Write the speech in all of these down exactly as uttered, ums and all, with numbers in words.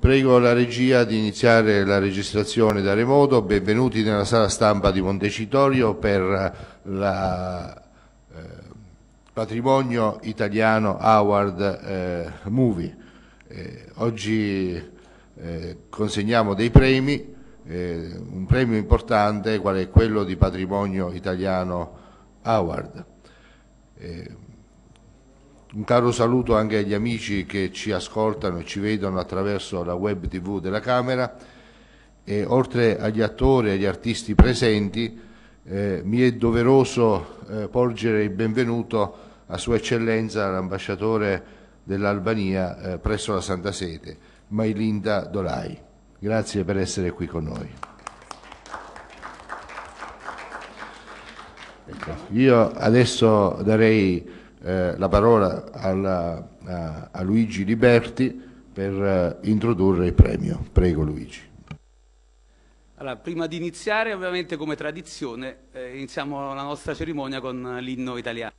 Prego la regia di iniziare la registrazione da remoto. Benvenuti nella sala stampa di Montecitorio per la eh, Patrimonio Italiano Award eh, Movie. Eh, oggi eh, consegniamo dei premi, eh, un premio importante quale è quello di Patrimonio Italiano Award. Eh, Un caro saluto anche agli amici che ci ascoltano e ci vedono attraverso la web tivù della Camera e oltre agli attori e agli artisti presenti eh, mi è doveroso eh, porgere il benvenuto a Sua Eccellenza l'ambasciatore dell'Albania eh, presso la Santa Sede, Mailinda Dolai. Grazie per essere qui con noi. Ecco, io adesso darei Eh, la parola alla, a, a Luigi Liberti per eh, introdurre il premio. Prego Luigi. Allora, prima di iniziare, ovviamente come tradizione, eh, iniziamo la nostra cerimonia con l'inno italiano.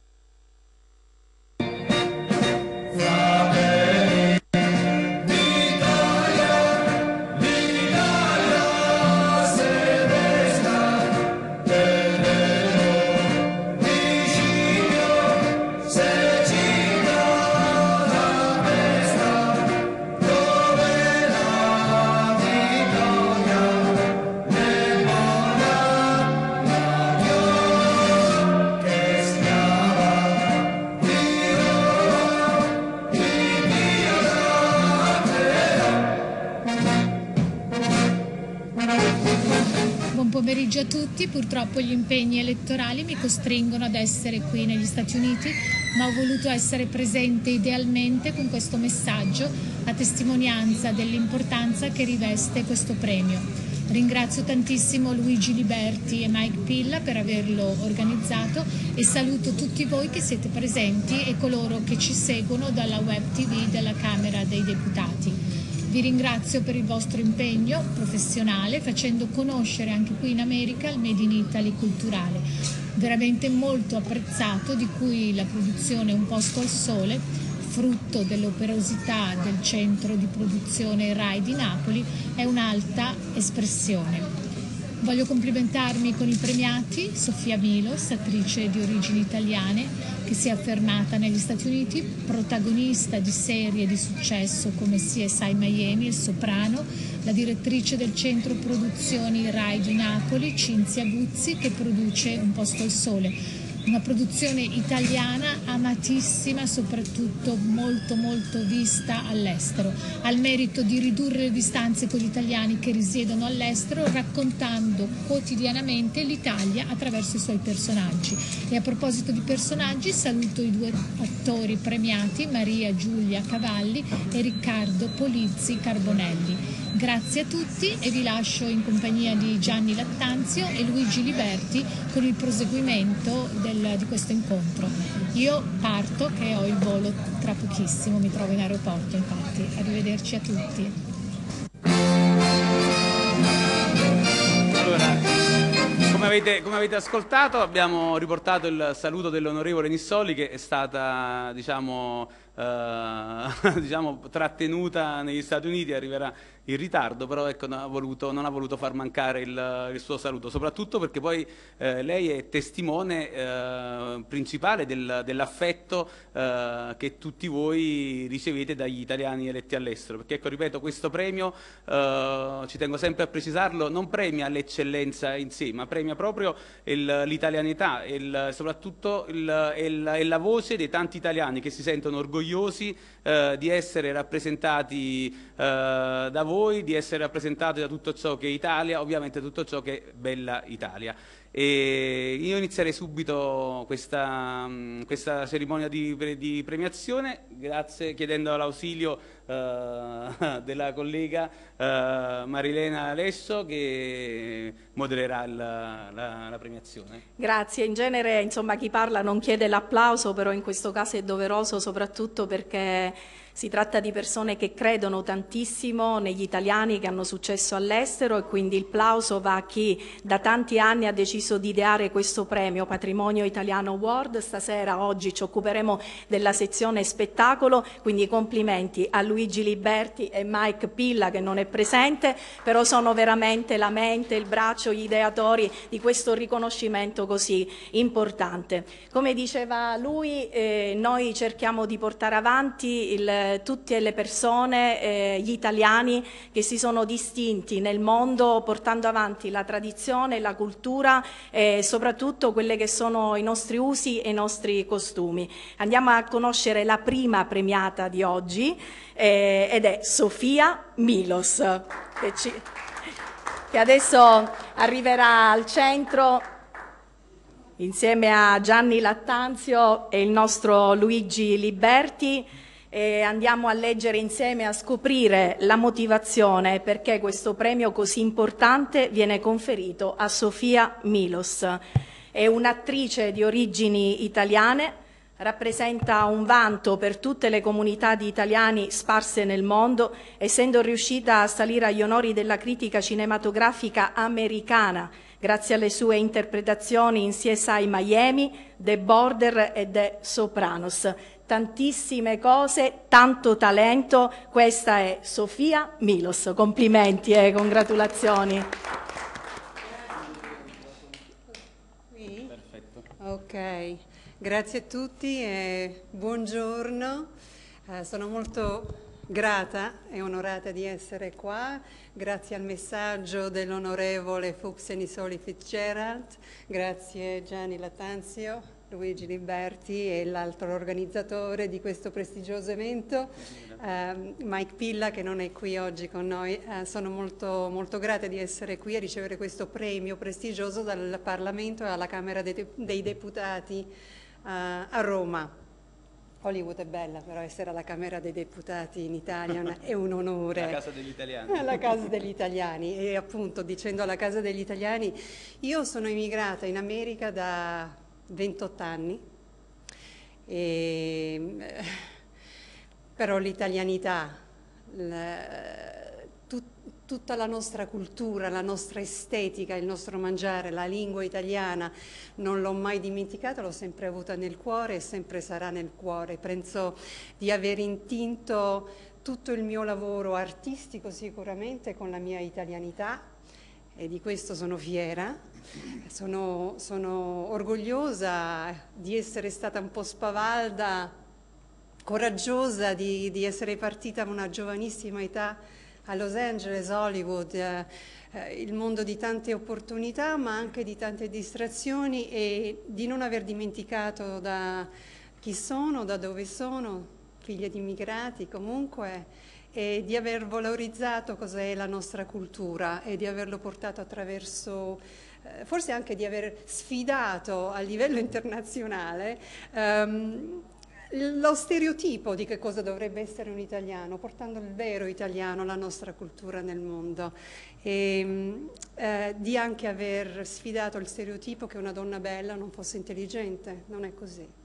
Buon pomeriggio a tutti, purtroppo gli impegni elettorali mi costringono ad essere qui negli Stati Uniti, ma ho voluto essere presente idealmente con questo messaggio a testimonianza dell'importanza che riveste questo premio. Ringrazio tantissimo Luigi Liberti e Mike Pilla per averlo organizzato e saluto tutti voi che siete presenti e coloro che ci seguono dalla web tivù della Camera dei Deputati. Vi ringrazio per il vostro impegno professionale facendo conoscere anche qui in America il Made in Italy culturale, veramente molto apprezzato, di cui la produzione Un posto al sole, frutto dell'operosità del centro di produzione RAI di Napoli, è un'alta espressione. Voglio complimentarmi con i premiati, Sofia Milos, attrice di origini italiane, che si è affermata negli Stati Uniti, protagonista di serie di successo come C S I Miami, Il Soprano, la direttrice del centro produzioni RAI di Napoli, Cinzia Buzzi, che produce Un posto al sole. Una produzione italiana amatissima, soprattutto molto molto vista all'estero. Ha il merito di ridurre le distanze con gli italiani che risiedono all'estero, raccontando quotidianamente l'Italia attraverso i suoi personaggi. E a proposito di personaggi, saluto i due attori premiati, Maria Giulia Cavalli e Riccardo Polizzi Carbonelli. Grazie a tutti e vi lascio in compagnia di Gianni Lattanzio e Luigi Liberti con il proseguimento del, di questo incontro. Io parto che ho il volo tra pochissimo, mi trovo in aeroporto infatti. Arrivederci a tutti. Allora, come avete, come avete ascoltato, abbiamo riportato il saluto dell'onorevole Nissoli, che è stata, diciamo, eh, diciamo, trattenuta negli Stati Uniti, arriverà in ritardo, però ecco, non ha voluto, non ha voluto far mancare il, il suo saluto, soprattutto perché poi eh, lei è testimone eh, principale del, dell'affetto eh, che tutti voi ricevete dagli italiani eletti all'estero, perché ecco, ripeto, questo premio, eh, ci tengo sempre a precisarlo, non premia l'eccellenza in sé, ma premia proprio l'italianità e soprattutto il, il, il, la voce dei tanti italiani che si sentono orgogliosi eh, di essere rappresentati eh, da voi, di essere rappresentati da tutto ciò che è Italia, ovviamente tutto ciò che è bella Italia. E io inizierei subito questa, questa cerimonia di, di premiazione, grazie, chiedendo l'ausilio eh, della collega eh, Marilena Alesso, che modererà la, la, la premiazione. Grazie, in genere insomma chi parla non chiede l'applauso, però in questo caso è doveroso soprattutto perché Si tratta di persone che credono tantissimo negli italiani che hanno successo all'estero, e quindi il plauso va a chi da tanti anni ha deciso di ideare questo premio Patrimonio Italiano Award. Stasera, oggi, ci occuperemo della sezione spettacolo, quindi complimenti a Luigi Liberti e Mike Pilla, che non è presente, però sono veramente la mente, il braccio, gli ideatori di questo riconoscimento così importante. Come diceva lui, eh, noi cerchiamo di portare avanti il tutte le persone, eh, gli italiani che si sono distinti nel mondo portando avanti la tradizione, la cultura e soprattutto quelle che sono i nostri usi e i nostri costumi. Andiamo a conoscere la prima premiata di oggi, eh, ed è Sofia Milos, che, ci, che adesso arriverà al centro insieme a Gianni Lattanzio e il nostro Luigi Liberti. E andiamo a leggere insieme, a scoprire la motivazione perché questo premio così importante viene conferito a Sofia Milos. È un'attrice di origini italiane, rappresenta un vanto per tutte le comunità di italiani sparse nel mondo, essendo riuscita a salire agli onori della critica cinematografica americana grazie alle sue interpretazioni in C S I Miami, The Border e The Sopranos. Tantissime cose, tanto talento. Questa è Sofia Milos. Complimenti e congratulazioni. Qui? Perfetto. Ok, grazie a tutti e buongiorno. Eh, sono molto grata e onorata di essere qua, grazie al messaggio dell'onorevole Fuxenisoli Fitzgerald, grazie Gianni Lattanzio, Luigi Liberti e l'altro organizzatore di questo prestigioso evento, eh, Mike Pilla, che non è qui oggi con noi. Eh, sono molto, molto grata di essere qui a ricevere questo premio prestigioso dal Parlamento e alla Camera dei, dei Deputati eh, a Roma. Hollywood è bella, però essere alla Camera dei Deputati in Italia è un onore. La casa degli italiani. La casa degli italiani. E appunto, dicendo la casa degli italiani, io sono immigrata in America da ventotto anni, e, però l'italianità, tut, tutta la nostra cultura, la nostra estetica, il nostro mangiare, la lingua italiana, non l'ho mai dimenticata, l'ho sempre avuta nel cuore e sempre sarà nel cuore. Penso di aver intinto tutto il mio lavoro artistico sicuramente con la mia italianità, e di questo sono fiera. Sono, sono orgogliosa di essere stata un po' spavalda, coraggiosa di, di essere partita a una giovanissima età a Los Angeles, Hollywood, eh, eh, il mondo di tante opportunità ma anche di tante distrazioni, e di non aver dimenticato da chi sono, da dove sono, figlia di immigrati comunque, e di aver valorizzato cos'è la nostra cultura e di averlo portato attraverso, eh, forse anche di aver sfidato a livello internazionale ehm, lo stereotipo di che cosa dovrebbe essere un italiano, portando il vero italiano, la nostra cultura nel mondo, e eh, di anche aver sfidato il stereotipo che una donna bella non fosse intelligente. Non è così.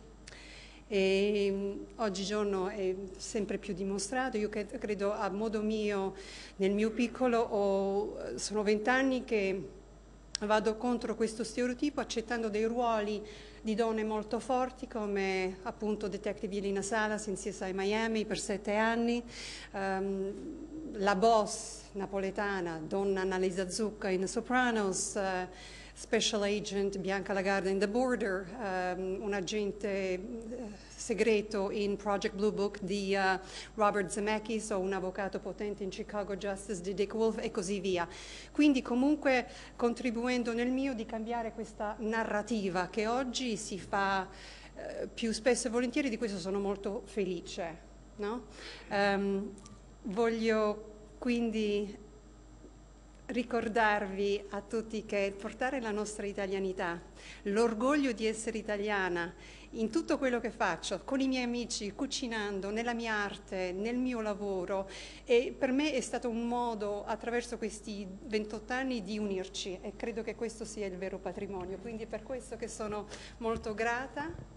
E oggigiorno è sempre più dimostrato. Io credo, a modo mio, nel mio piccolo, ho, sono vent'anni che vado contro questo stereotipo, accettando dei ruoli di donne molto forti, come appunto Detective Yelena Salas in C S I Miami per sette anni, um, la boss napoletana, donna Annalisa Zucca in Sopranos, uh, Special Agent Bianca Lagarde in The Border, um, un agente uh, segreto in Project Blue Book di uh, Robert Zemeckis, o un avvocato potente in Chicago Justice di Dick Wolf, e così via. Quindi comunque contribuendo nel mio di cambiare questa narrativa che oggi si fa uh, più spesso e volentieri. Di questo sono molto felice, no? um, voglio quindi ricordarvi a tutti che portare la nostra italianità, l'orgoglio di essere italiana in tutto quello che faccio, con i miei amici, cucinando, nella mia arte, nel mio lavoro, e per me è stato un modo, attraverso questi ventotto anni, di unirci, e credo che questo sia il vero patrimonio. Quindi è per questo che sono molto grata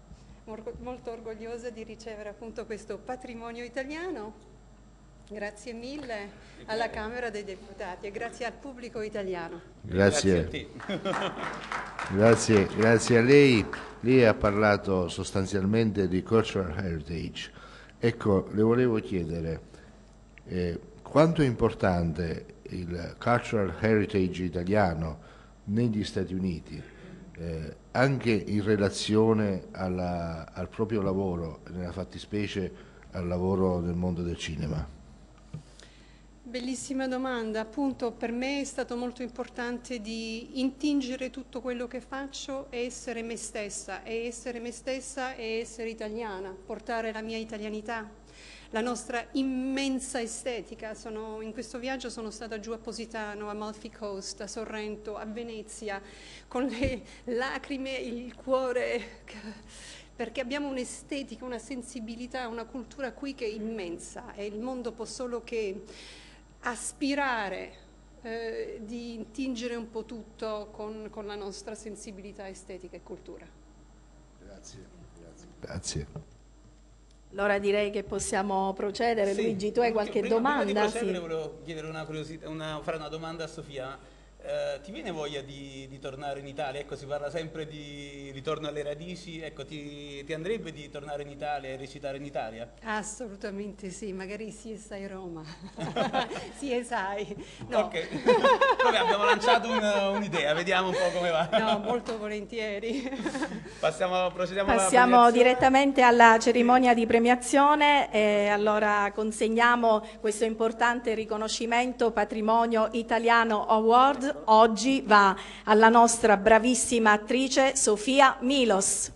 molto orgogliosa di ricevere appunto questo patrimonio italiano. Grazie mille alla Camera dei Deputati e grazie al pubblico italiano. Grazie. Grazie a te. grazie, grazie a lei. Lei ha parlato sostanzialmente di cultural heritage. Ecco, le volevo chiedere eh, quanto è importante il cultural heritage italiano negli Stati Uniti, eh, anche in relazione alla, al proprio lavoro, nella fattispecie al lavoro nel mondo del cinema. Bellissima domanda, appunto per me è stato molto importante di intingere tutto quello che faccio e essere me stessa, e essere me stessa e essere italiana, portare la mia italianità, la nostra immensa estetica. Sono, in questo viaggio sono stata giù a Positano, a Amalfi Coast, a Sorrento, a Venezia, con le lacrime, il cuore, perché abbiamo un'estetica, una sensibilità, una cultura qui che è immensa e il mondo può solo che aspirare eh, di intingere un po' tutto con, con la nostra sensibilità estetica e cultura. Grazie, grazie. Grazie. Allora direi che possiamo procedere. Sì. Luigi, tu hai qualche prima, domanda? Prima di procedere sì. volevo chiedere una curiosità, una, fare una domanda a Sofia. Eh, ti viene voglia di, di tornare in Italia? Ecco, si parla sempre di ritorno alle radici, ecco, ti, ti andrebbe di tornare in Italia e recitare in Italia? Assolutamente sì, magari sì e sai Roma, sì e sai. No. Ok, vabbè, abbiamo lanciato un'idea, un vediamo un po' come va. No, molto volentieri. Passiamo, procediamo Passiamo alla direttamente alla cerimonia di premiazione e allora consegniamo questo importante riconoscimento Patrimonio Italiano Award. Oggi va alla nostra bravissima attrice Sofia Milos.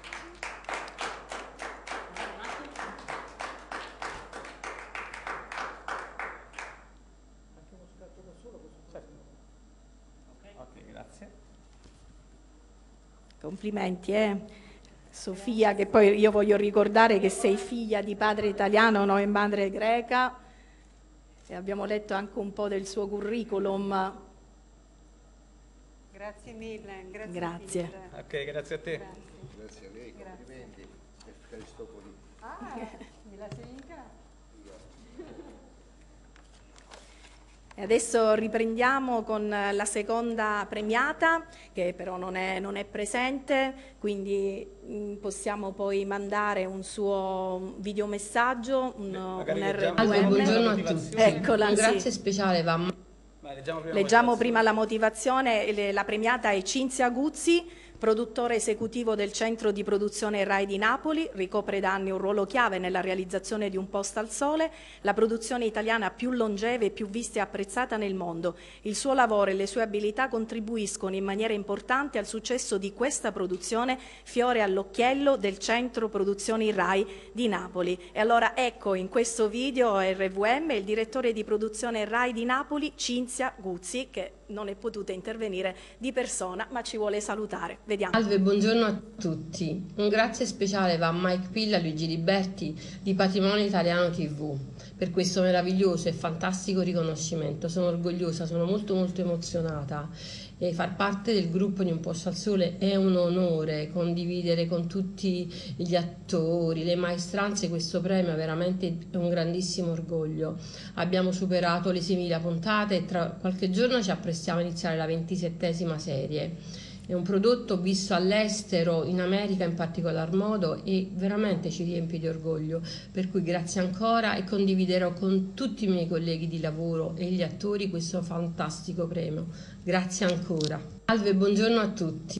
Ok, grazie. Complimenti, eh. Sofia, che poi io voglio ricordare che sei figlia di padre italiano, no, e madre greca, e abbiamo letto anche un po' del suo curriculum. Grazie mille, grazie. Grazie. Mille. Ok, grazie a te. Grazie, Grazie a lei, complimenti. Efcaristopoli. Ah, me la segna? E adesso riprendiamo con la seconda premiata, che però non è, non è presente, quindi mh, possiamo poi mandare un suo videomessaggio, un, un R V M. Buongiorno a tutti. Eccola, un grazie sì. speciale va. Vai, leggiamo prima, Leggiamo prima la motivazione. La premiata è Cinzia Guzzi, produttore esecutivo del Centro di Produzione Rai di Napoli, ricopre da anni un ruolo chiave nella realizzazione di Un posto al sole, la produzione italiana più longeva e più vista e apprezzata nel mondo. Il suo lavoro e le sue abilità contribuiscono in maniera importante al successo di questa produzione, fiore all'occhiello del Centro Produzioni Rai di Napoli. E allora ecco in questo video R V M il direttore di produzione Rai di Napoli, Cinzia Guzzi, che non è potuta intervenire di persona, ma ci vuole salutare. Vediamo. Salve, buongiorno a tutti. Un grazie speciale va a Mike Pilla e Luigi Liberti di Patrimonio Italiano tivù per questo meraviglioso e fantastico riconoscimento. Sono orgogliosa, sono molto molto emozionata. E far parte del gruppo di Un posto al sole è un onore, condividere con tutti gli attori, le maestranze questo premio veramente è un grandissimo orgoglio. Abbiamo superato le seimila puntate e tra qualche giorno ci apprestiamo a iniziare la ventisettesima serie. È un prodotto visto all'estero, in America in particolar modo, e veramente ci riempie di orgoglio, per cui grazie ancora e condividerò con tutti i miei colleghi di lavoro e gli attori questo fantastico premio. Grazie ancora. Salve, buongiorno a tutti.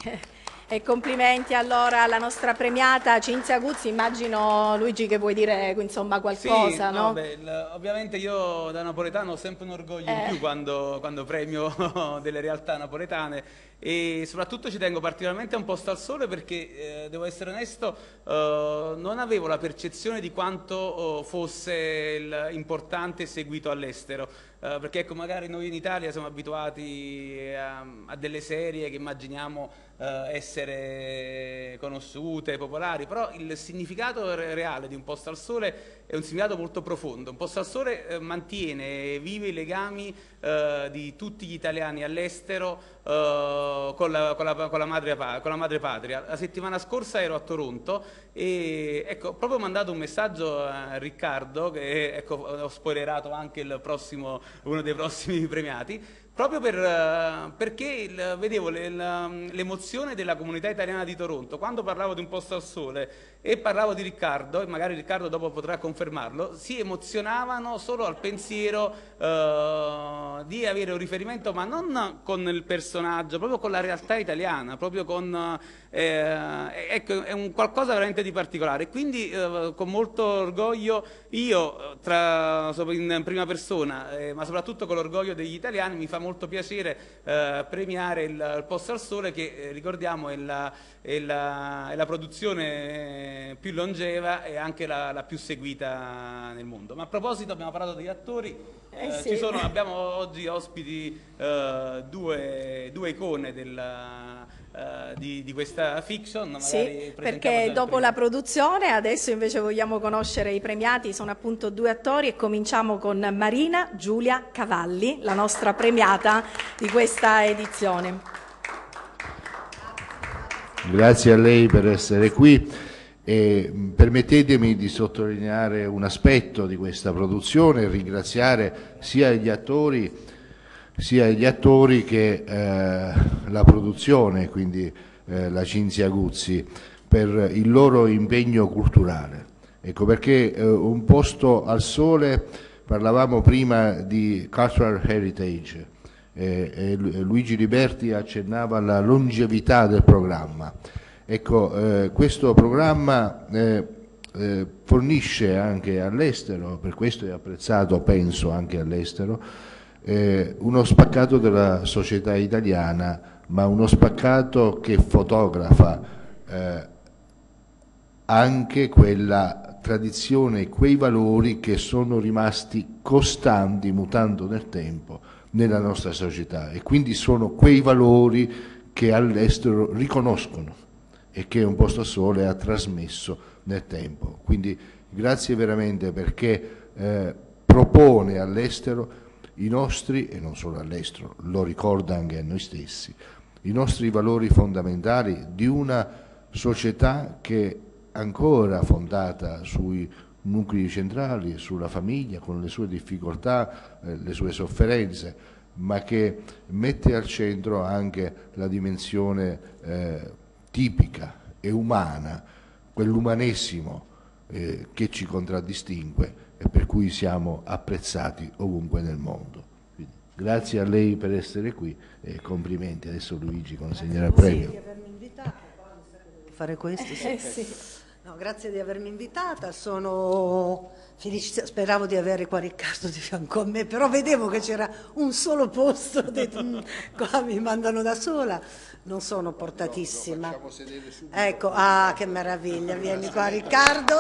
E complimenti allora alla nostra premiata Cinzia Guzzi. Immagino, Luigi, che vuoi dire insomma qualcosa, sì, no? no beh, il, ovviamente io da napoletano ho sempre un orgoglio eh. in più quando, quando premio delle realtà napoletane, e soprattutto ci tengo particolarmente a Un posto al sole perché, eh, devo essere onesto, eh, non avevo la percezione di quanto oh, fosse il, importante e seguito all'estero. Uh, perché ecco, magari noi in Italia siamo abituati a, a delle serie che immaginiamo uh, essere conosciute, popolari, però il significato re reale di Un posto al sole è un significato molto profondo. Un posto al sole uh, mantiene vivi i legami uh, di tutti gli italiani all'estero, uh, con, la, con, la, con, la madre, con la madre patria. La settimana scorsa ero a Toronto e ecco, ho proprio mandato un messaggio a Riccardo, che ecco, ho spoilerato anche il prossimo, uno dei prossimi premiati, proprio per, uh, perché il, vedevo l'emozione della comunità italiana di Toronto. Quando parlavo di Un posto al sole e parlavo di Riccardo, e magari Riccardo dopo potrà confermarlo, si emozionavano solo al pensiero uh, di avere un riferimento, ma non con il personaggio, proprio con la realtà italiana, proprio con... Eh, ecco, è un qualcosa veramente di particolare. Quindi eh, con molto orgoglio io, tra, in prima persona, eh, ma soprattutto con l'orgoglio degli italiani, mi fa molto piacere eh, premiare il, il Posto al Sole, che eh, ricordiamo è la, è, la, è la produzione più longeva e anche la, la più seguita nel mondo. Ma a proposito, abbiamo parlato degli attori, eh, eh, sì. ci sono, abbiamo oggi ospiti eh, due, due icone della... Uh, di, di questa fiction. Sì, perché dopo la produzione adesso invece vogliamo conoscere i premiati, sono appunto due attori e cominciamo con Marina Giulia Cavalli, la nostra premiata di questa edizione. Grazie a lei per essere qui e permettetemi di sottolineare un aspetto di questa produzione e ringraziare sia gli attori sia gli attori che eh, la produzione, quindi eh, la Cinzia Guzzi, per il loro impegno culturale. Ecco perché eh, Un posto al sole, parlavamo prima di cultural heritage, eh, e Luigi Liberti accennava alla longevità del programma. Ecco, eh, questo programma eh, eh, fornisce anche all'estero, per questo è apprezzato penso anche all'estero, Eh, uno spaccato della società italiana, ma uno spaccato che fotografa eh, anche quella tradizione, quei valori che sono rimasti costanti, mutando nel tempo, nella nostra società, e quindi sono quei valori che all'estero riconoscono e che Un posto al sole ha trasmesso nel tempo. Quindi grazie veramente, perché eh, propone all'estero i nostri, e non solo all'estero, lo ricorda anche a noi stessi, i nostri valori fondamentali di una società che ancora fondata sui nuclei centrali, sulla famiglia, con le sue difficoltà, eh, le sue sofferenze, ma che mette al centro anche la dimensione eh, tipica e umana, quell'umanesimo eh, che ci contraddistingue e per cui siamo apprezzati ovunque nel mondo. Quindi, grazie a lei per essere qui e complimenti. Adesso Luigi consegnerà il premio. Grazie di avermi invitata. Fare questo, sì. Eh, sì. No, grazie di avermi invitata, sono felice, speravo di avere qua Riccardo di fianco a me, però vedevo che c'era un solo posto, ho detto, qua mi mandano da sola, non sono portatissima. No, no, ecco, ah che meraviglia, vieni qua Riccardo.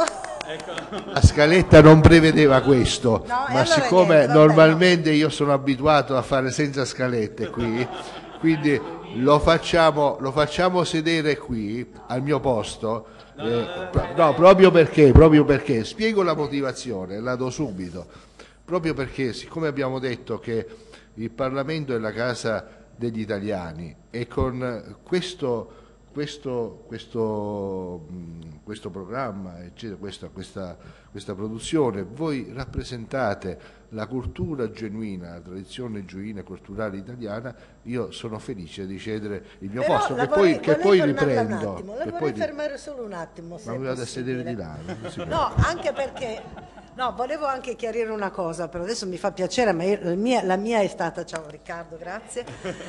La scaletta non prevedeva questo, no, ma allora siccome niente, normalmente no. Io sono abituato a fare senza scalette qui, quindi lo facciamo, lo facciamo sedere qui al mio posto. Eh, no, proprio perché, proprio perché, spiego la motivazione, la do subito, proprio perché siccome abbiamo detto che il Parlamento è la casa degli italiani e con questo, questo, questo, questo programma, eccetera, questa, questa, questa produzione, voi rappresentate la cultura genuina, la tradizione genuina culturale italiana, io sono felice di cedere il mio Però posto, che vorrei, poi, che poi riprendo. Un attimo, la che vorrei poi fermare solo un attimo, se ma mi vado a sedere di là. No, anche perché, no, volevo anche chiarire una cosa, però adesso mi fa piacere, ma io, la, mia, la mia è stata, ciao Riccardo, grazie.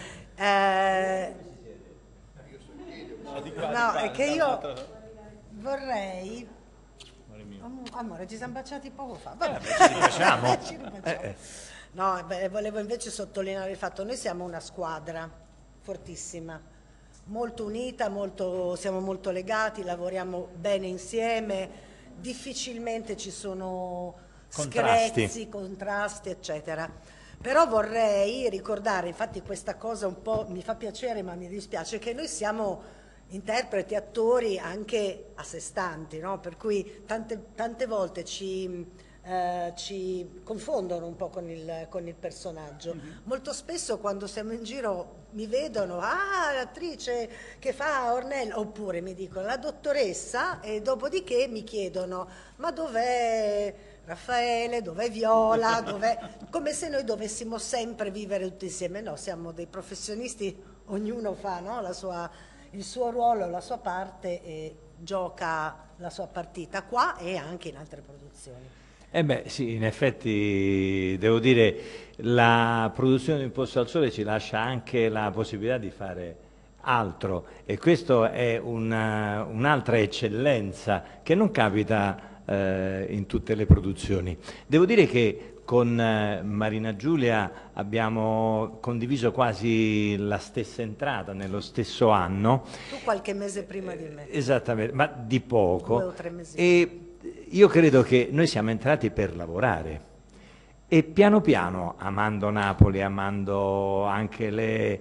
Eh, no, è che io vorrei... Amore, ci siamo baciati poco fa. Vabbè, eh, ci ribacciamo. ci ribacciamo. Eh, eh. No, beh, volevo invece sottolineare il fatto che noi siamo una squadra fortissima, molto unita, molto, siamo molto legati, lavoriamo bene insieme, difficilmente ci sono contrasti. screzi, contrasti, eccetera. Però vorrei ricordare, infatti questa cosa un po' mi fa piacere ma mi dispiace, che noi siamo interpreti, attori anche a sé stanti, no? Per cui tante, tante volte ci eh, ci confondono un po' con il, con il personaggio. Mm-hmm. Molto spesso quando siamo in giro mi vedono, ah, l'attrice che fa Ornella, oppure mi dicono la dottoressa, e dopodiché mi chiedono, ma dov'è Raffaele, dov'è Viola, dov'è... come se noi dovessimo sempre vivere tutti insieme. No, siamo dei professionisti, ognuno fa, no, la sua, il suo ruolo, la sua parte e gioca la sua partita qua e anche in altre produzioni. Eh beh sì, in effetti devo dire la produzione di Un posto al sole ci lascia anche la possibilità di fare altro, e questo è una, un'altra eccellenza che non capita eh, in tutte le produzioni. Devo dire che con eh, Marina Giulia abbiamo condiviso quasi la stessa entrata nello stesso anno. Tu qualche mese prima di me. Esattamente, ma di poco. Due o tre mesi. E io credo che noi siamo entrati per lavorare e piano piano, amando Napoli, amando anche le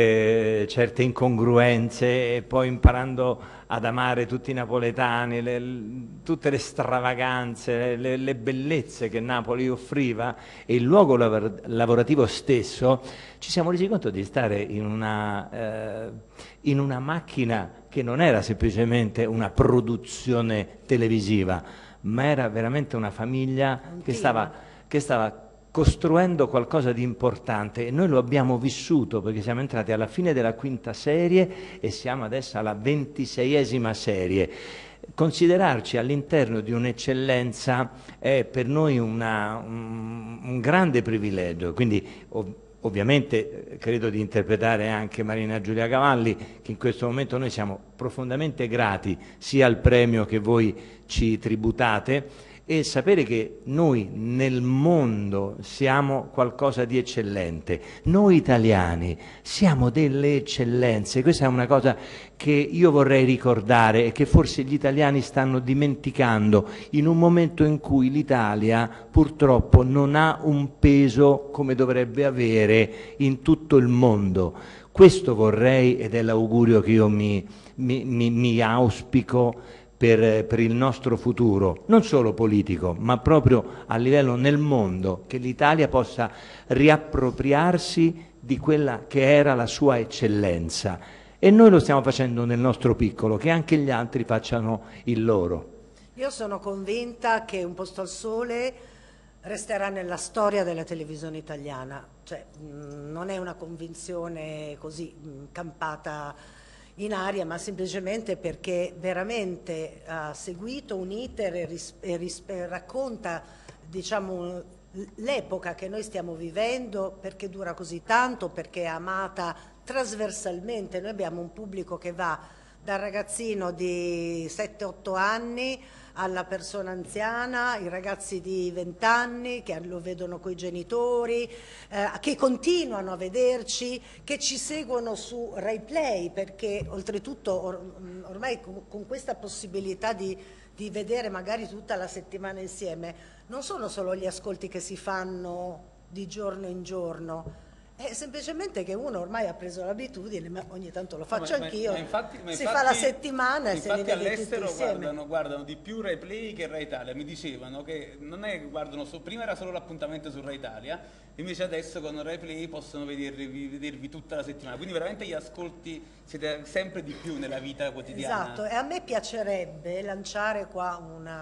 eh, certe incongruenze, e poi imparando ad amare tutti i napoletani, le, tutte le stravaganze, le, le bellezze che Napoli offriva e il luogo lav lavorativo stesso, ci siamo resi conto di stare in una, eh, in una macchina che non era semplicemente una produzione televisiva, ma era veramente una famiglia che stava, che stava costruendo qualcosa di importante, e noi lo abbiamo vissuto perché siamo entrati alla fine della quinta serie e siamo adesso alla ventiseiesima serie. Considerarci all'interno di un'eccellenza è per noi una, un, un grande privilegio, quindi ov ovviamente credo di interpretare anche Marina Giulia Cavalli, che in questo momento noi siamo profondamente grati sia al premio che voi ci tributate, e sapere che noi nel mondo siamo qualcosa di eccellente. Noi italiani siamo delle eccellenze, questa è una cosa che io vorrei ricordare e che forse gli italiani stanno dimenticando in un momento in cui l'Italia purtroppo non ha un peso come dovrebbe avere in tutto il mondo. Questo vorrei, ed è l'augurio che io mi, mi, mi, mi auspico Per, per il nostro futuro, non solo politico, ma proprio a livello nel mondo, che l'Italia possa riappropriarsi di quella che era la sua eccellenza. E noi lo stiamo facendo nel nostro piccolo, che anche gli altri facciano il loro. Io sono convinta che Un posto al sole resterà nella storia della televisione italiana, cioè mh, non è una convinzione così mh, campata in aria, ma semplicemente perché veramente ha seguito un iter e, ris e, ris e racconta, diciamo, l'epoca che noi stiamo vivendo, perché dura così tanto, perché è amata trasversalmente. Noi abbiamo un pubblico che va dal ragazzino di sette otto anni alla persona anziana, i ragazzi di venti anni che lo vedono coi genitori, eh, che continuano a vederci, che ci seguono su Rai Play, perché oltretutto or ormai con, con questa possibilità di, di vedere magari tutta la settimana insieme, non sono solo gli ascolti che si fanno di giorno in giorno, è semplicemente che uno ormai ha preso l'abitudine, ma ogni tanto lo faccio no, anch'io, si infatti, fa la settimana e se li vede tutti insieme. Guardano, guardano di più Rai Play che Rai Italia, mi dicevano che non è che guardano, so, prima era solo l'appuntamento su Rai Italia, invece adesso con Rai Play possono vedervi, vedervi tutta la settimana, quindi veramente gli ascolti siete sempre di più nella vita quotidiana. Esatto, e a me piacerebbe lanciare qua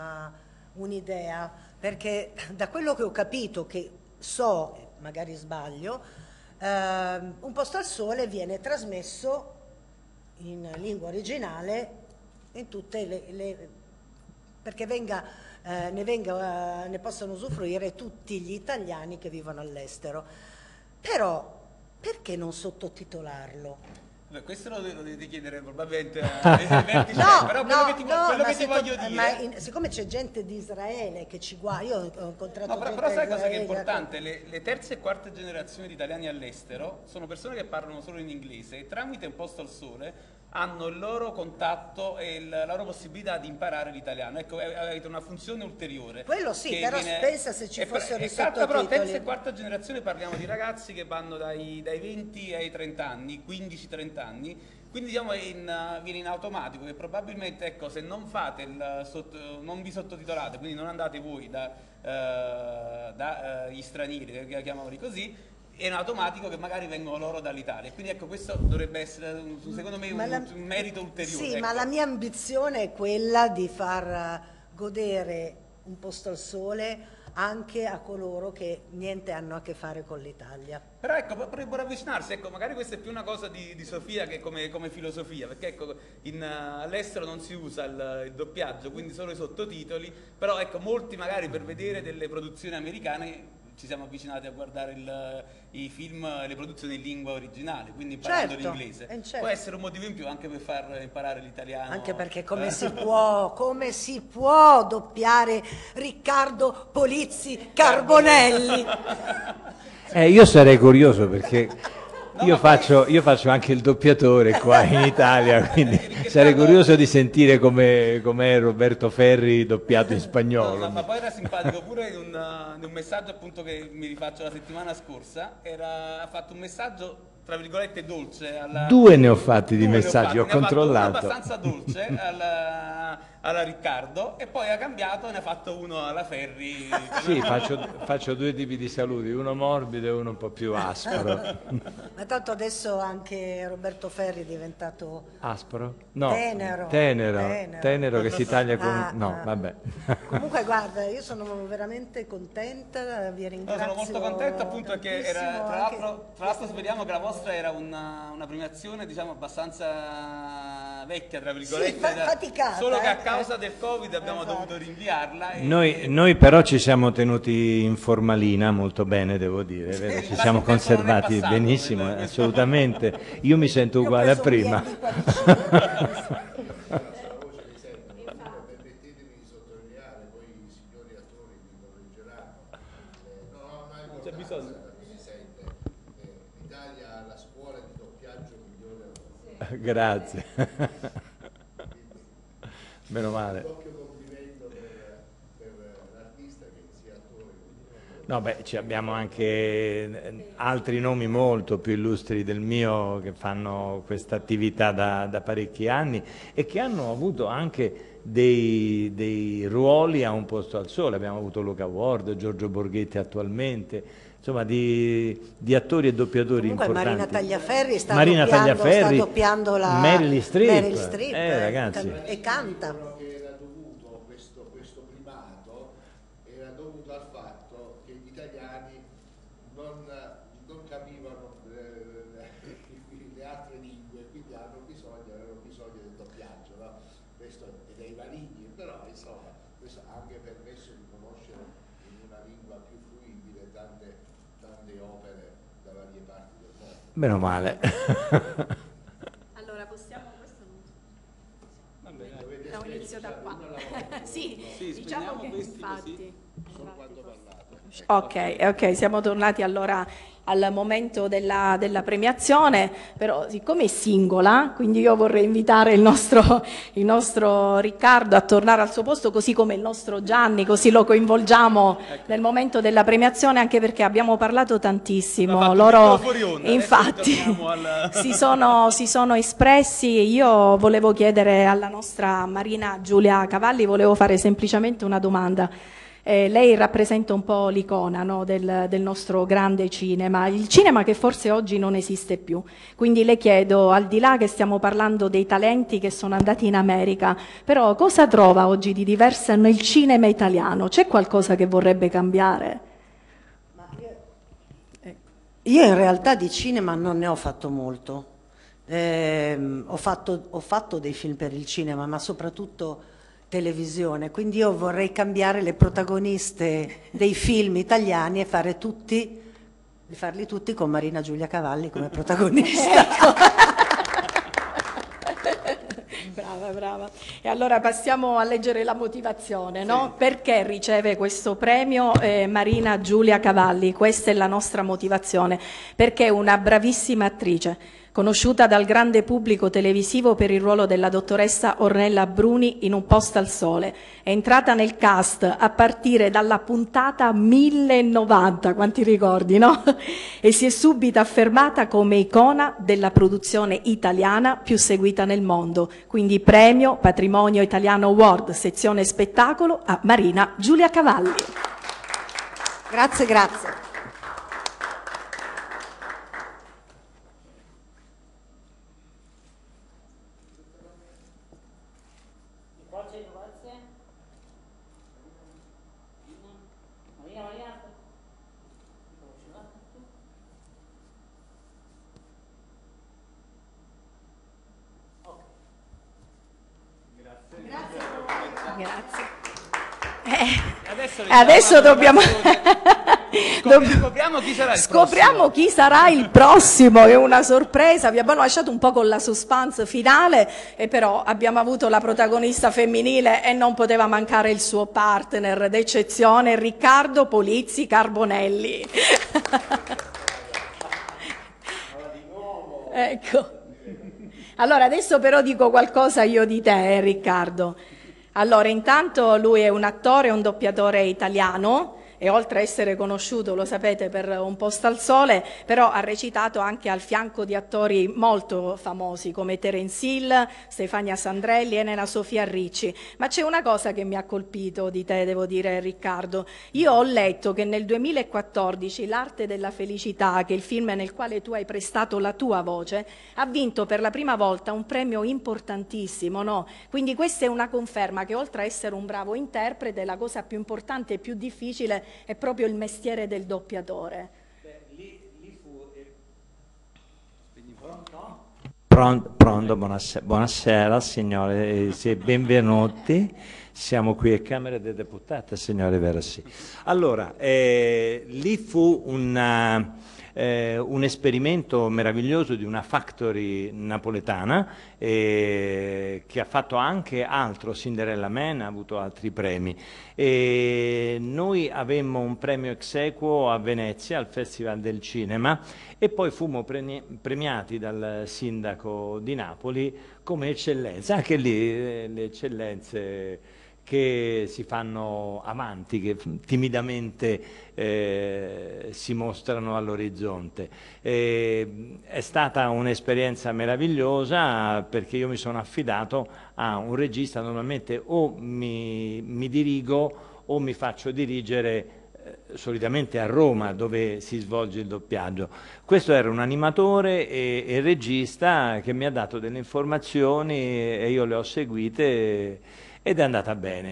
un'idea, perché da quello che ho capito, che so, magari sbaglio, Uh, Un posto al sole viene trasmesso in lingua originale in tutte le, le perché venga, uh, ne, venga, uh, ne possano usufruire tutti gli italiani che vivono all'estero. Però perché non sottotitolarlo? Beh, questo lo dovete chiedere probabilmente ai vertici, no, però no, quello che ti, no, quello che ti tu, voglio dire... Ma in, siccome c'è gente di Israele che ci guarda, io ho incontrato no, però, gente però sai di cosa che è Israele, importante? Le, le terze e quarte generazioni di italiani all'estero sono persone che parlano solo in inglese e tramite Un posto al sole hanno il loro contatto e il, la loro possibilità di imparare l'italiano. Ecco, avete una funzione ulteriore. Quello sì, però viene, pensa se ci fossero i sottotitoli. Però terza e quarta generazione parliamo di ragazzi che vanno dai, dai venti ai trenta anni, quindici trenta anni, quindi diciamo in, uh, viene in automatico che probabilmente, ecco, se non fate il sotto, non vi sottotitolate, quindi non andate voi da, uh, da uh, gli stranieri, che chiamavoli così, è in automatico che magari vengono loro dall'Italia. Quindi ecco, questo dovrebbe essere secondo me un, la, un merito ulteriore. Sì, ecco. Ma la mia ambizione è quella di far godere un posto al sole anche a coloro che niente hanno a che fare con l'Italia. Però ecco, potrebbero avvicinarsi, ecco, magari questa è più una cosa di, di Sofia che come, come filosofia, perché ecco, in, uh, all'estero non si usa il, il doppiaggio, quindi solo i sottotitoli, però ecco, molti magari per vedere delle produzioni americane ci siamo avvicinati a guardare il, i film, le produzioni in lingua originale, quindi imparando certo, l'inglese. certo. Può essere un motivo in più anche per far imparare l'italiano. Anche perché come si può, come si può doppiare Riccardo Polizzi Carbonelli? Eh, io sarei curioso perché io faccio, io faccio anche il doppiatore qua in Italia, quindi sarei curioso di sentire com'è com Roberto Ferri doppiato in spagnolo. No, ma, ma poi era simpatico pure in un, in un messaggio appunto che mi rifaccio la settimana scorsa, era, ha fatto un messaggio tra virgolette dolce. Alla, Due ne ho fatti di messaggi, ho, ho controllato. Uno abbastanza dolce alla, alla Riccardo e poi ha cambiato e ne ha fatto uno alla Ferri. Sì, faccio, faccio due tipi di saluti, uno morbido e uno un po' più aspro. Ma tanto adesso anche Roberto Ferri è diventato aspro? No, tenero. Tenero, tenero. tenero che si taglia con... Ah, no, ah. vabbè. Comunque guarda, io sono veramente contenta, vi ringrazio. No, sono molto contento appunto perché era, tra l'altro anche... tra speriamo che la vostra era una, una premiazione diciamo abbastanza vecchia tra virgolette, sì, fa faticata, solo che a eh? causa del Covid abbiamo esatto. dovuto rinviarla e... noi, noi però ci siamo tenuti in formalina molto bene, devo dire, vero? Ci siamo conservati passato, benissimo, nel... assolutamente, io mi sento uguale a prima. C'è bisogno. Grazie. Meno male. No, beh, ci abbiamo anche altri nomi molto più illustri del mio che fanno questa attività da, da parecchi anni e che hanno avuto anche dei, dei ruoli a un posto al sole. Abbiamo avuto Luca Ward, Giorgio Borghetti attualmente. Insomma, di, di attori e doppiatori comunque importanti. Marina Tagliaferri sta, Marina doppiando, Tagliaferri, sta doppiando la Meryl Streep, Meryl Streep eh, eh, ragazzi. e canta. Che era dovuto questo, questo primato era dovuto al fatto che gli italiani non, non capivano le, le, le altre lingue, quindi hanno bisogno, avevano bisogno del doppiaggio, no? Questo è dei maligni, però insomma questo ha anche permesso di conoscere in una lingua più fruibile tante tante opere da varie parti del mondo. Meno male. Allora possiamo, questo non da un inizio da qua. Sì, sì, diciamo che infatti. Così. Solo quando parlate. Ok, ok, siamo tornati allora al momento della, della premiazione, però siccome è singola, quindi io vorrei invitare il nostro, il nostro Riccardo a tornare al suo posto, così come il nostro Gianni, così lo coinvolgiamo ecco. nel momento della premiazione, anche perché abbiamo parlato tantissimo, loro infatti al... si, sono, si sono espressi. Io volevo chiedere alla nostra Marina Giulia Cavalli, volevo fare semplicemente una domanda. Eh, lei rappresenta un po' l'icona, no, del, del nostro grande cinema, il cinema che forse oggi non esiste più. Quindi le chiedo, al di là che stiamo parlando dei talenti che sono andati in America, però cosa trova oggi di diverso nel cinema italiano? C'è qualcosa che vorrebbe cambiare? Ma io, eh, io in realtà di cinema non ne ho fatto molto. Eh, ho fatto, ho fatto dei film per il cinema, ma soprattutto televisione, quindi io vorrei cambiare le protagoniste dei film italiani e fare tutti, farli tutti con Marina Giulia Cavalli come protagonista. Brava, brava. E allora passiamo a leggere la motivazione, no? Sì. Perché riceve questo premio eh, Marina Giulia Cavalli? Questa è la nostra motivazione, perché è una bravissima attrice, conosciuta dal grande pubblico televisivo per il ruolo della dottoressa Ornella Bruni in Un posto al sole. È entrata nel cast a partire dalla puntata mille e novanta, quanti ricordi, no? E si è subito affermata come icona della produzione italiana più seguita nel mondo. Quindi premio Patrimonio Italiano Award, sezione spettacolo, a Marina Giulia Cavalli. Grazie, grazie. Grazie. Eh, Adesso, adesso dobbiamo scopriamo chi sarà il scopriamo prossimo. chi sarà il prossimo, è una sorpresa. Vi abbiamo lasciato un po' con la suspense finale, e però abbiamo avuto la protagonista femminile e non poteva mancare il suo partner d'eccezione, Riccardo Polizzi Carbonelli. Ecco. Allora, adesso però dico qualcosa io di te, eh, Riccardo. Allora, intanto lui è un attore, un doppiatore italiano, e oltre a essere conosciuto, lo sapete, per Un posto al sole, però ha recitato anche al fianco di attori molto famosi come Terence Hill, Stefania Sandrelli, Elena Sofia Ricci. Ma c'è una cosa che mi ha colpito di te, devo dire, Riccardo. Io ho letto che nel duemilaquattordici L'arte della felicità, che è il film nel quale tu hai prestato la tua voce, ha vinto per la prima volta un premio importantissimo, no? Quindi questa è una conferma che oltre a essere un bravo interprete, la cosa più importante e più difficile è proprio il mestiere del doppiatore. Beh, lì, lì fu... Pronto? Pronto, pronto, buonasera, buonasera signore, eh, benvenuti. Siamo qui a Camera dei Deputati, signore, vero sì. Allora, eh, lì fu una, eh, un esperimento meraviglioso di una factory napoletana eh, che ha fatto anche altro, Cinderella Man, ha avuto altri premi. E noi avemmo un premio ex equo a Venezia, al Festival del Cinema, e poi fummo premi premiati dal sindaco di Napoli come eccellenza, anche lì eh, le eccellenze che si fanno avanti, che timidamente eh, si mostrano all'orizzonte. Eh, è stata un'esperienza meravigliosa perché io mi sono affidato a un regista, normalmente o mi, mi dirigo o mi faccio dirigere eh, solitamente a Roma, dove si svolge il doppiaggio. Questo era un animatore e, e regista che mi ha dato delle informazioni e io le ho seguite ed è andata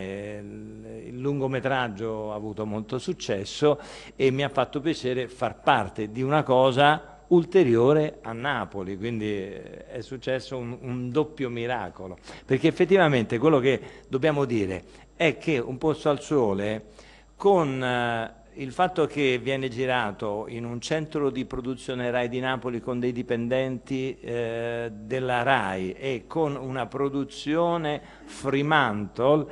bene. Il lungometraggio ha avuto molto successo e mi ha fatto piacere far parte di una cosa ulteriore a Napoli, quindi è successo un, un doppio miracolo, perché effettivamente quello che dobbiamo dire è che Un posto al sole, con eh, il fatto che viene girato in un centro di produzione RAI di Napoli con dei dipendenti eh, della RAI e con una produzione Fremantle,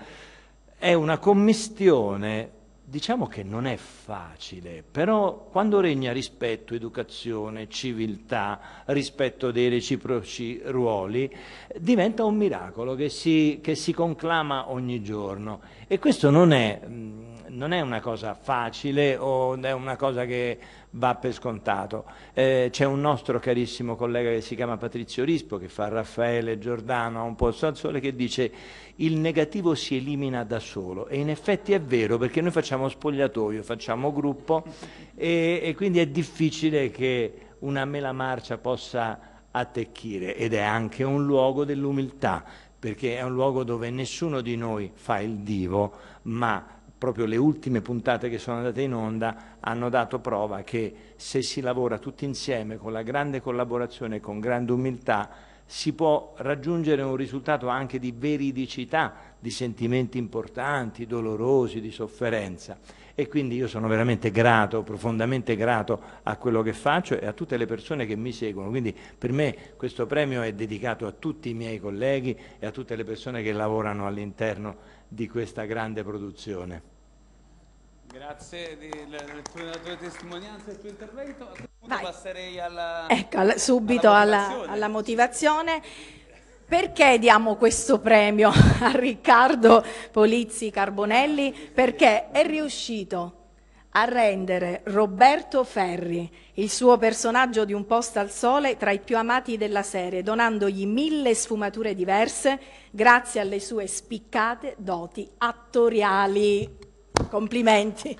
è una commistione, diciamo che non è facile, però quando regna rispetto, educazione, civiltà, rispetto dei reciproci ruoli, diventa un miracolo che si, che si conclama ogni giorno. E questo non è... non è una cosa facile o è una cosa che va per scontato. Eh, c'è un nostro carissimo collega che si chiama Patrizio Rispo, che fa Raffaele Giordano a Un posto al sole, che dice: il negativo si elimina da solo, e in effetti è vero, perché noi facciamo spogliatoio, facciamo gruppo e, e quindi è difficile che una mela marcia possa attecchire, ed è anche un luogo dell'umiltà, perché è un luogo dove nessuno di noi fa il divo, ma proprio le ultime puntate che sono andate in onda hanno dato prova che se si lavora tutti insieme con la grande collaborazione e con grande umiltà si può raggiungere un risultato anche di veridicità di sentimenti importanti, dolorosi, di sofferenza. E quindi io sono veramente grato, profondamente grato a quello che faccio e a tutte le persone che mi seguono. Quindi per me questo premio è dedicato a tutti i miei colleghi e a tutte le persone che lavorano all'interno di questa grande produzione. Grazie della tua testimonianza e del tuo intervento. Vai. Passerei alla, ecco, alla, subito alla motivazione. Alla, alla motivazione. Perché diamo questo premio a Riccardo Polizzi Carbonelli? Perché è riuscito a rendere Roberto Ferri, il suo personaggio di Un posto al sole, tra i più amati della serie, donandogli mille sfumature diverse grazie alle sue spiccate doti attoriali. Complimenti.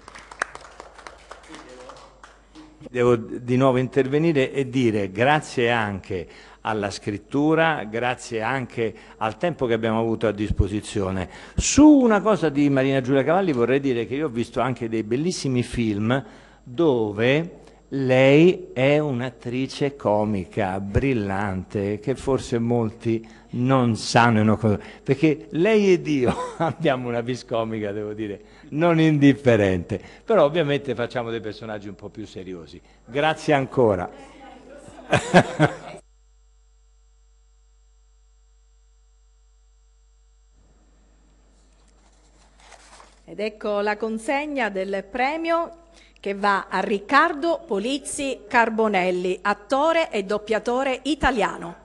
Devo di nuovo intervenire e dire grazie anche alla scrittura, grazie anche al tempo che abbiamo avuto a disposizione. Su una cosa di Marina Giulia Cavalli vorrei dire che io ho visto anche dei bellissimi film dove lei è un'attrice comica brillante, che forse molti non sanno, perché lei ed io abbiamo una vis comica, devo dire, non indifferente, però ovviamente facciamo dei personaggi un po' più seriosi. Grazie ancora. Ed ecco la consegna del premio che va a Riccardo Polizzi Carbonelli, attore e doppiatore italiano.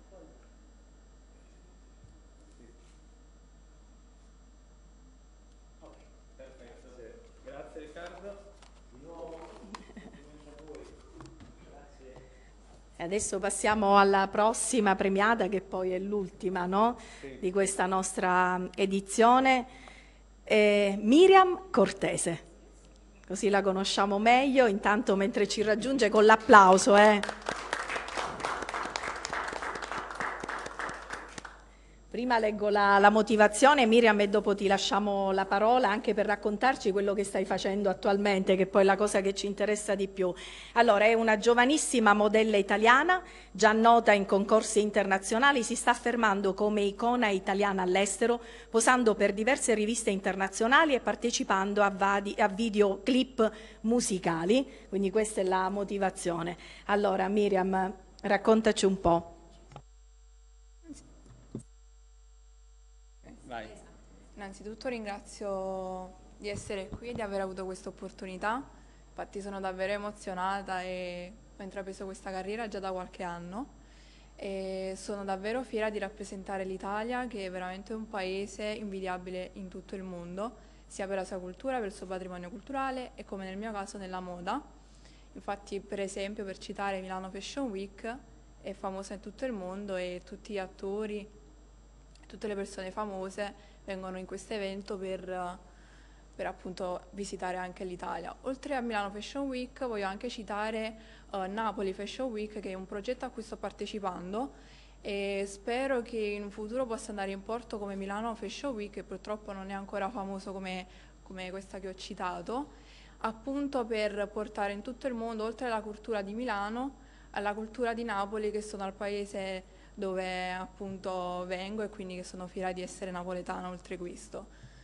Grazie Riccardo. E adesso passiamo alla prossima premiata, che poi è l'ultima, no? Sì. Di questa nostra edizione. Eh, Miriam Cortese, così la conosciamo meglio, intanto mentre ci raggiunge con l'applauso. Eh. Prima leggo la, la motivazione, Miriam, e dopo ti lasciamo la parola anche per raccontarci quello che stai facendo attualmente, che poi è la cosa che ci interessa di più. Allora, è una giovanissima modella italiana, già nota in concorsi internazionali, si sta affermando come icona italiana all'estero, posando per diverse riviste internazionali e partecipando a, vadi, a videoclip musicali, quindi questa è la motivazione. Allora, Miriam, raccontaci un po'. Vai. Innanzitutto ringrazio di essere qui e di aver avuto questa opportunità, infatti sono davvero emozionata e ho intrapreso questa carriera già da qualche anno e sono davvero fiera di rappresentare l'Italia, che è veramente un paese invidiabile in tutto il mondo, sia per la sua cultura, per il suo patrimonio culturale e, come nel mio caso, nella moda. Infatti, per esempio, per citare, Milano Fashion Week è famosa in tutto il mondo e tutti gli attori, tutte le persone famose vengono in questo evento per, per appunto visitare anche l'Italia. Oltre a Milano Fashion Week voglio anche citare uh, Napoli Fashion Week, che è un progetto a cui sto partecipando e spero che in un futuro possa andare in porto come Milano Fashion Week, che purtroppo non è ancora famoso come, come questa che ho citato, appunto per portare in tutto il mondo, oltre alla cultura di Milano, alla cultura di Napoli, che sono al paese dove appunto vengo e quindi che sono fiera di essere napoletana oltre questo.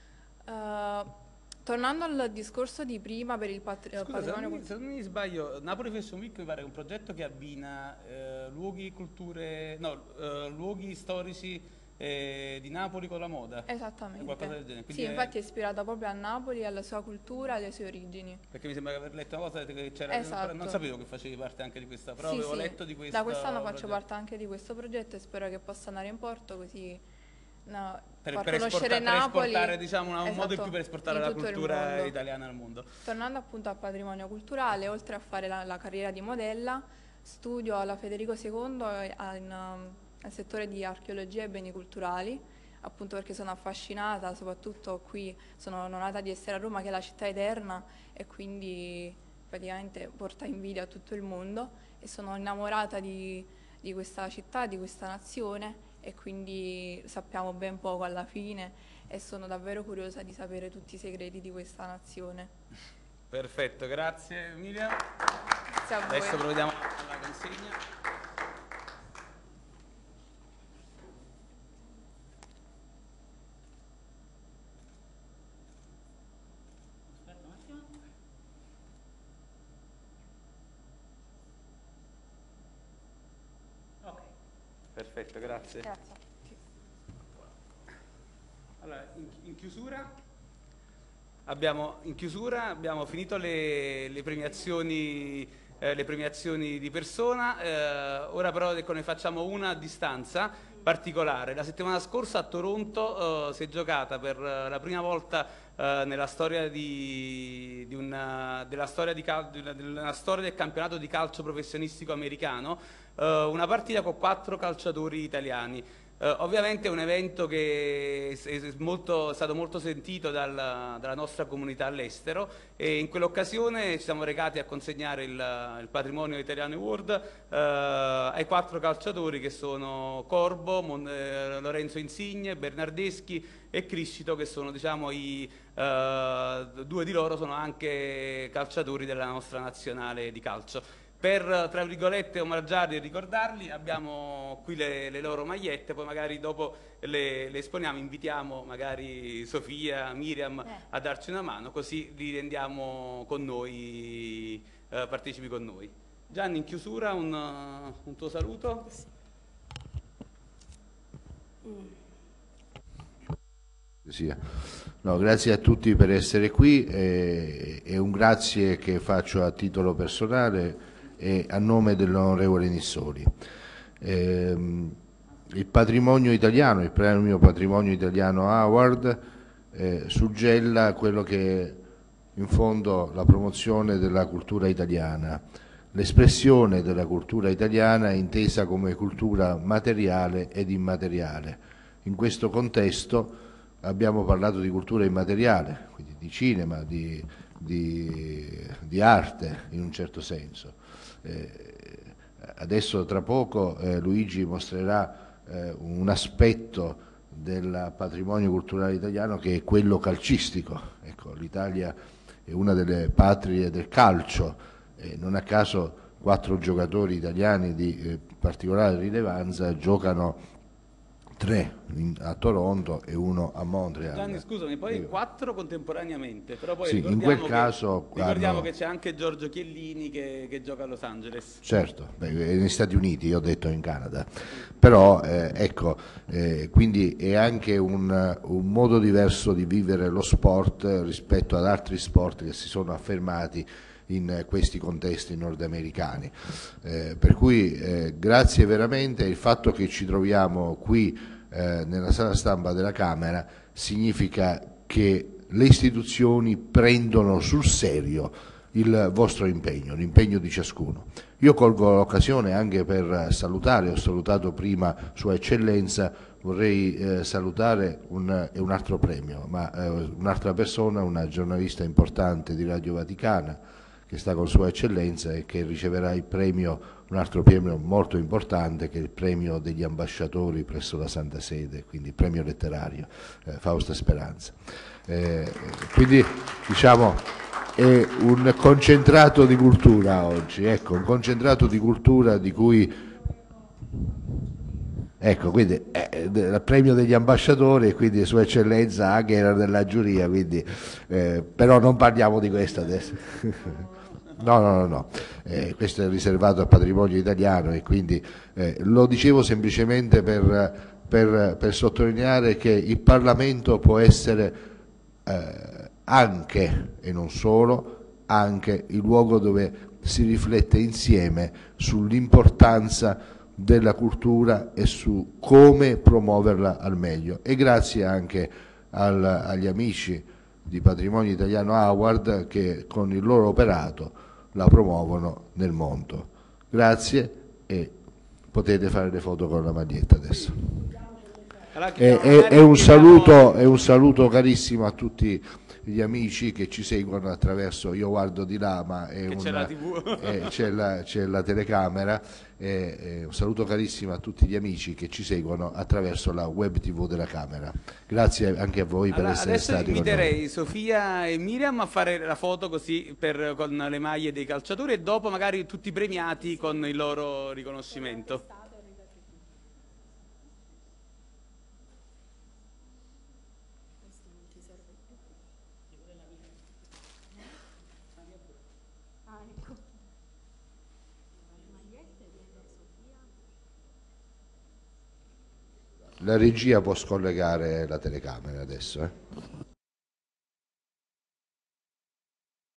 Uh, tornando al discorso di prima per il patri Scusa, patrimonio culturale. Se non mi sbaglio, Napoli Fashion Week mi pare un progetto che abbina eh, luoghi, culture, no, eh, luoghi storici eh, di Napoli con la moda. Esattamente. Qualcosa del genere. Sì, è... infatti è ispirata proprio a Napoli, alla sua cultura, alle sue origini. Perché mi sembra di aver letto una cosa che c'era, esatto. Non sapevo che facevi parte anche di questa, però sì, avevo sì. letto di questo. Da quest'anno faccio progetto. parte anche di questo progetto e spero che possa andare in porto, così no, per, far per conoscere esportare, Napoli. Per esportare, diciamo, un esatto, modo in più per esportare la cultura italiana al mondo. Tornando appunto al patrimonio culturale, oltre a fare la, la carriera di modella, studio alla Federico secondo in, um, nel settore di archeologia e beni culturali, appunto perché sono affascinata, soprattutto qui sono onorata di essere a Roma, che è la città eterna, e quindi praticamente porta invidia a tutto il mondo, e sono innamorata di, di questa città, di questa nazione, e quindi sappiamo ben poco alla fine e sono davvero curiosa di sapere tutti i segreti di questa nazione. Perfetto, grazie Emilia. Grazie a voi. Adesso provvediamo alla consegna. Perfetto, grazie. Grazie. Allora, in, in, chiusura abbiamo, in chiusura abbiamo finito le, le premiazioni eh, le premiazioni di persona. Eh, ora però ecco, ne facciamo una a distanza particolare. La settimana scorsa a Toronto eh, si è giocata per la prima volta eh, nella storia, di, di una, della, storia di cal- della storia del campionato di calcio professionistico americano eh, una partita con quattro calciatori italiani. Uh, ovviamente è un evento che è, molto, è stato molto sentito dal, dalla nostra comunità all'estero, e in quell'occasione ci siamo recati a consegnare il, il Patrimonio Italiano Award uh, ai quattro calciatori che sono Corbo, Mon, eh, Lorenzo Insigne, Bernardeschi e Criscito, che sono, diciamo, i, uh, due di loro sono anche calciatori della nostra nazionale di calcio. Per, tra virgolette, omaggiarli e ricordarli, abbiamo qui le, le loro magliette, poi magari dopo le, le esponiamo, invitiamo magari Sofia, Miriam eh. a darci una mano, così li rendiamo con noi, eh, partecipi con noi. Gianni, in chiusura un, un tuo saluto? Sì. Sì. No, grazie a tutti per essere qui e, e un grazie che faccio a titolo personale e a nome dell'onorevole Nissoli. Eh, il patrimonio italiano, il premio Patrimonio Italiano Award eh, suggella quello che in fondo la promozione della cultura italiana, l'espressione della cultura italiana intesa come cultura materiale ed immateriale. In questo contesto abbiamo parlato di cultura immateriale, quindi di cinema, di, di, di arte in un certo senso. Eh, adesso tra poco eh, Luigi mostrerà eh, un aspetto del patrimonio culturale italiano che è quello calcistico. Ecco, l'Italia è una delle patrie del calcio e non a caso quattro giocatori italiani di eh, particolare rilevanza giocano, tre in, a Toronto e uno a Montreal. Gianni, scusami, poi Dico. quattro contemporaneamente, però poi sì, in quel caso che, ricordiamo hanno... che c'è anche Giorgio Chiellini che, che gioca a Los Angeles. Certo, beh, negli Stati Uniti, io ho detto in Canada, però eh, ecco, eh, quindi è anche un, un modo diverso di vivere lo sport rispetto ad altri sport che si sono affermati in questi contesti nordamericani, eh, per cui eh, grazie veramente. Il fatto che ci troviamo qui eh, nella sala stampa della Camera significa che le istituzioni prendono sul serio il vostro impegno, l'impegno di ciascuno. Io colgo l'occasione anche per salutare, ho salutato prima Sua Eccellenza, vorrei eh, salutare un, un altro premio, ma eh, un'altra persona, una giornalista importante di Radio Vaticana, che sta con Sua Eccellenza e che riceverà il premio, un altro premio molto importante, che è il premio degli ambasciatori presso la Santa Sede, quindi il premio letterario, eh, Fausta Speranza. Eh, quindi diciamo è un concentrato di cultura oggi, ecco, un concentrato di cultura di cui... Ecco, quindi eh, il premio degli ambasciatori e quindi Sua Eccellenza anche era della giuria, quindi, eh, però non parliamo di questo adesso. No, no, no, no. Eh, questo è riservato al patrimonio italiano e quindi eh, lo dicevo semplicemente per, per, per sottolineare che il Parlamento può essere eh, anche, e non solo, anche il luogo dove si riflette insieme sull'importanza della cultura e su come promuoverla al meglio. E grazie anche al, agli amici di Patrimonio Italiano Award che con il loro operato la promuovono nel mondo. Grazie e potete fare le foto con la maglietta adesso. E, e, e, un saluto, e un saluto carissimo a tutti gli amici che ci seguono attraverso, io guardo di là ma è un, c'è la tivù, eh, c'è la, c'è la telecamera, e, e un saluto carissimo a tutti gli amici che ci seguono attraverso la web tv della Camera. Grazie anche a voi allora, per essere stati con noi. Adesso inviterei Sofia e Miriam a fare la foto così per, con le maglie dei calciatori e dopo magari tutti premiati con il loro riconoscimento. La regia può scollegare la telecamera adesso, eh?